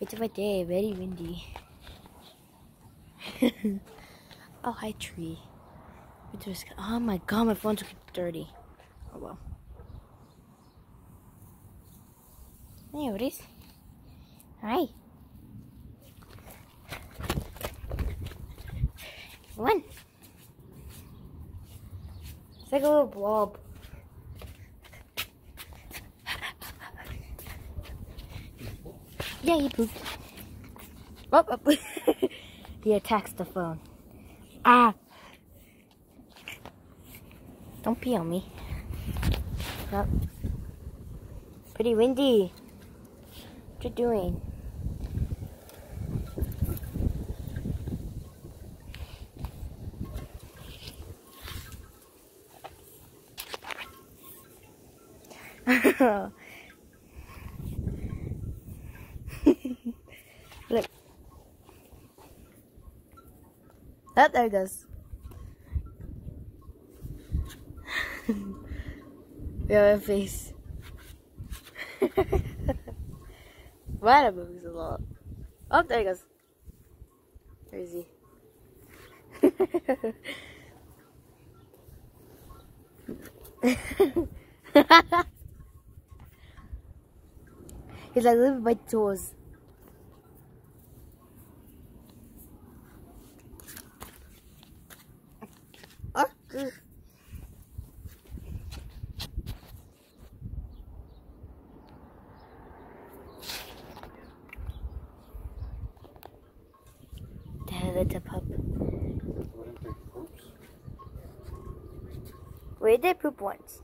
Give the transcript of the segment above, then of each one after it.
It's a day, very windy. Oh, hi, tree. Oh my god, my phone's dirty. Oh well. Hey, Otis. Hi. One. It's like a little blob. Yeah, he pooped. Oh. He attacks the phone. Ah! Don't pee on me. Oh. Pretty windy. What you doing? Look. Oh, there it goes. We have a face. Why that moves a lot? Oh, there he goes. Where is he? He's like, look at my toes. Oh. That's a pup. Where did they poop once?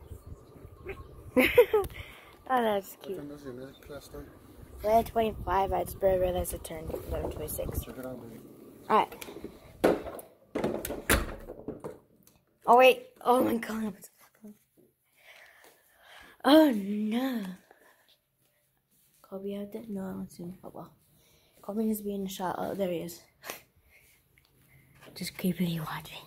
Oh, that's cute. We're at 25. I just barely realized it turned 11:26. Alright. Oh, wait. Oh, my God. Oh, no. Kobe out there? No, I don't see him. Oh, well. Kobe is being shot. Oh, there he is. Just creepily watching.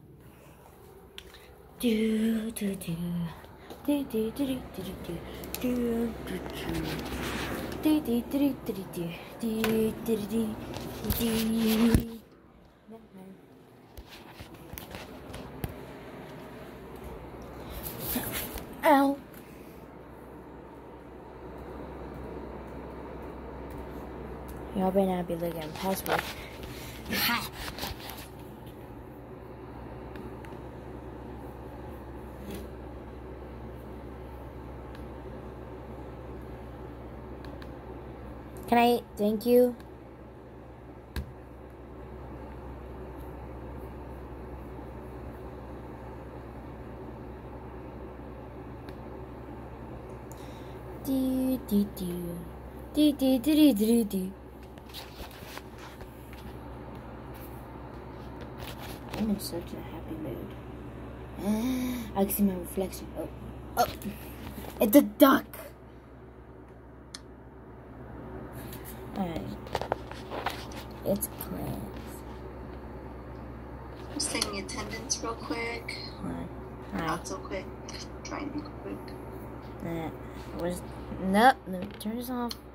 Do, do, do. Do, do, do, do, do, do, do, do, do, do, do, do, do, do, do. Ow. Y'all better not be looking at password. Can I thank you? Do do do do do do do do. I'm in such a happy mood. I can see my reflection. Oh, it's a duck. Alright. It's class. Just taking attendance real quick. Not so quick. Try and be quick. Nope. Let me turn this off.